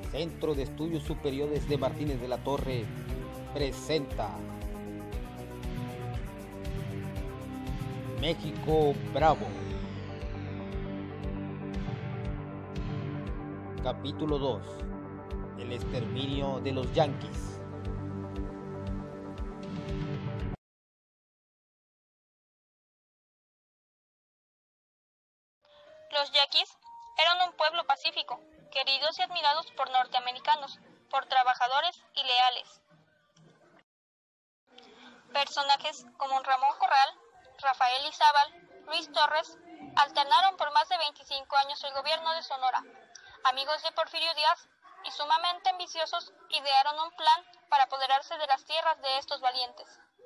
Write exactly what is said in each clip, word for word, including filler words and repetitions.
Centro de Estudios Superiores de Martínez de la Torre presenta México Bravo. Capítulo dos. El exterminio de los yanquis. Los yaquis eran un pueblo pacífico, queridos y admirados por norteamericanos, por trabajadores y leales. Personajes como Ramón Corral, Rafael Izábal, Luis Torres, alternaron por más de veinticinco años el gobierno de Sonora. Amigos de Porfirio Díaz y sumamente ambiciosos, idearon un plan para apoderarse de las tierras de estos valientes.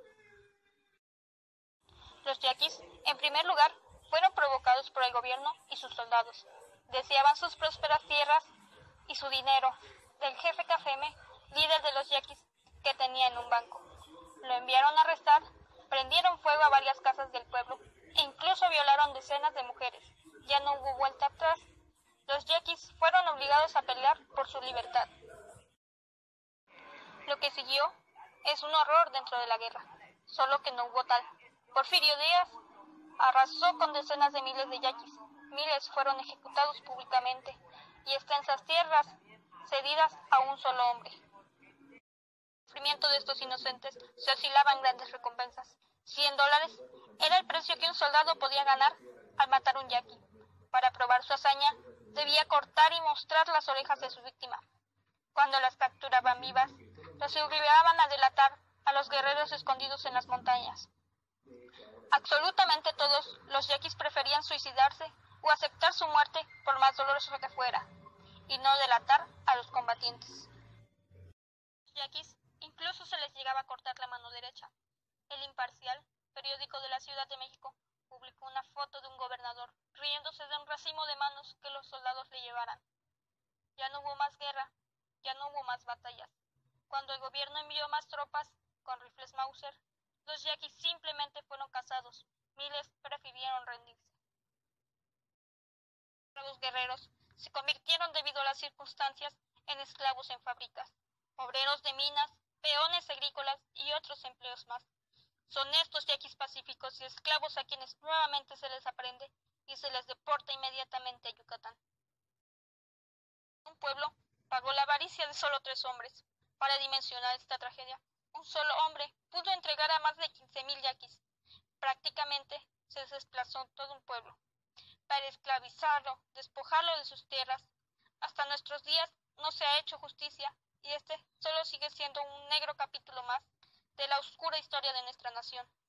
Los yaquis, en primer lugar, fueron provocados por el gobierno y sus soldados. Deseaban sus prósperas tierras y su dinero del jefe Cafeme, líder de los yaquis, que tenía en un banco. Lo enviaron a arrestar, prendieron fuego a varias casas del pueblo e incluso violaron decenas de mujeres. Ya no hubo vuelta atrás. Los yaquis fueron obligados a pelear por su libertad. Lo que siguió es un horror dentro de la guerra, solo que no hubo tal. Porfirio Díaz arrasó con decenas de miles de yaquis. Miles fueron ejecutados públicamente y extensas tierras cedidas a un solo hombre. El sufrimiento de estos inocentes se oscilaban grandes recompensas. cien dólares era el precio que un soldado podía ganar al matar un yaqui. Para probar su hazaña, debía cortar y mostrar las orejas de su víctima. Cuando las capturaban vivas, los obligaban a delatar a los guerreros escondidos en las montañas. Absolutamente todos los yaquis preferían suicidarse o aceptar su muerte por más dolorosa que fuera, y no delatar a los combatientes. Los yaquis incluso se les llegaba a cortar la mano derecha. El Imparcial, periódico de la Ciudad de México, publicó una foto de un gobernador riéndose de un racimo de manos que los soldados le llevaran. Ya no hubo más guerra, ya no hubo más batallas. Cuando el gobierno envió más tropas con rifles Mauser, los yaquis simplemente fueron cazados. Miles prefirieron rendirse. Los guerreros se convirtieron debido a las circunstancias en esclavos en fábricas, obreros de minas, peones agrícolas y otros empleos más. Son estos yaquis pacíficos y esclavos a quienes nuevamente se les aprende y se les deporta inmediatamente a Yucatán. Un pueblo pagó la avaricia de solo tres hombres. Para dimensionar esta tragedia, un solo hombre pudo entregar a más de quince mil yaquis. Prácticamente se desplazó todo un pueblo para esclavizarlo, despojarlo de sus tierras. Hasta nuestros días no se ha hecho justicia y este solo sigue siendo un negro capítulo más de la oscura historia de nuestra nación.